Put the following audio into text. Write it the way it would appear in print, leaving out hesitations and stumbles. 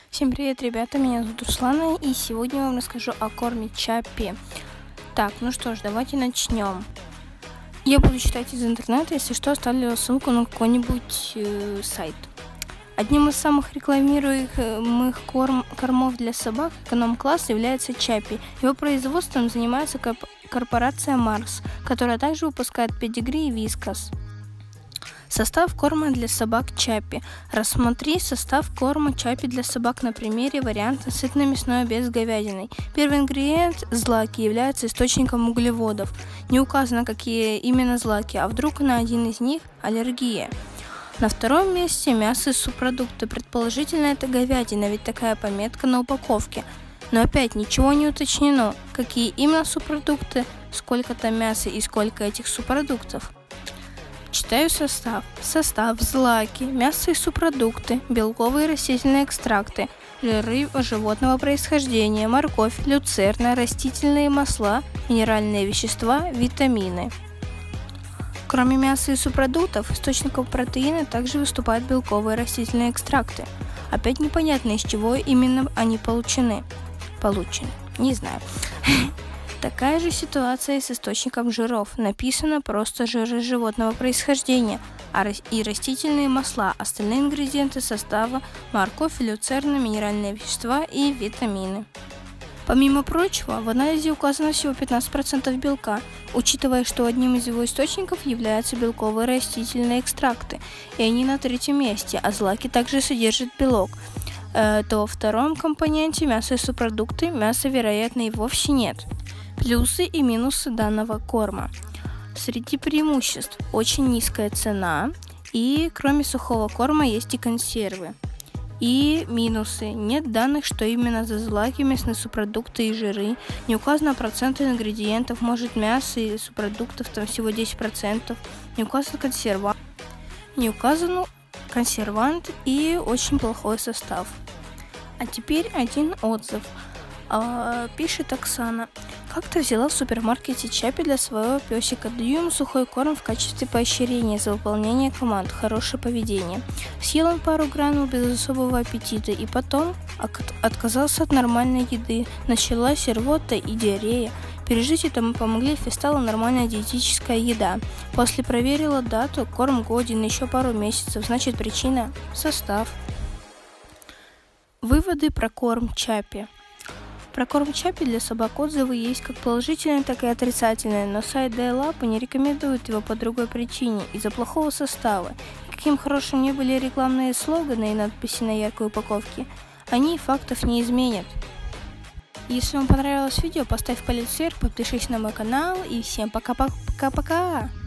Всем привет, ребята, меня зовут Руслана, и сегодня я вам расскажу о корме Чаппи. Так, ну что ж, давайте начнем. Я буду читать из интернета, если что, оставлю ссылку на какой-нибудь сайт. Одним из самых рекламируемых кормов для собак эконом-класса является Чаппи. Его производством занимается корпорация Марс, которая также выпускает педигри и вискас. Состав корма для собак Чаппи. Рассмотри состав корма Чаппи для собак на примере варианта сытно-мясное без говядины. Первый ингредиент – злаки, является источником углеводов. Не указано, какие именно злаки, а вдруг на один из них аллергия. На втором месте мясо и субпродукты. Предположительно, это говядина, ведь такая пометка на упаковке. Но опять ничего не уточнено, какие именно субпродукты, сколько там мяса и сколько этих субпродуктов. Читаю состав. Состав: злаки, мясо и субпродукты, белковые и растительные экстракты, жиры животного происхождения, морковь, люцерна, растительные масла, минеральные вещества, витамины. Кроме мяса и субпродуктов, источником протеина также выступают белковые растительные экстракты. Опять непонятно, из чего именно они получены. Не знаю. Такая же ситуация с источником жиров. Написано просто жиры животного происхождения и растительные масла. Остальные ингредиенты состава: морковь, люцерна, минеральные вещества и витамины. Помимо прочего, в анализе указано всего 15% белка, учитывая, что одним из его источников являются белковые растительные экстракты, и они на третьем месте, а злаки также содержат белок. То во втором компоненте мясо и субпродукты мяса, вероятно, и вовсе нет. Плюсы и минусы данного корма. Среди преимуществ: очень низкая цена, и кроме сухого корма есть и консервы. И минусы: нет данных, что именно за злаки, мясные субпродукты и жиры. Не указано процент ингредиентов, может мясо и субпродуктов там всего 10%. Не указан консервант и очень плохой состав. А теперь один отзыв. Пишет Оксана: как-то взяла в супермаркете Чаппи для своего песика. Даю ему сухой корм в качестве поощрения за выполнение команд, хорошее поведение. Съел он пару гранул без особого аппетита и потом отказался от нормальной еды. Началась рвота и диарея. Пережить этому помогли фистал и нормальная диетическая еда. После проверила дату, корм годен еще пару месяцев, значит причина – состав. Выводы про корм Чаппи. Про корм Чаппи для собак отзывы есть как положительные, так и отрицательные, но сайт Дайлапа не рекомендует его по другой причине – из-за плохого состава. И каким хорошим ни были рекламные слоганы и надписи на яркой упаковке, они фактов не изменят. Если вам понравилось видео, поставь палец вверх, подпишись на мой канал и всем пока-пока-пока-пока!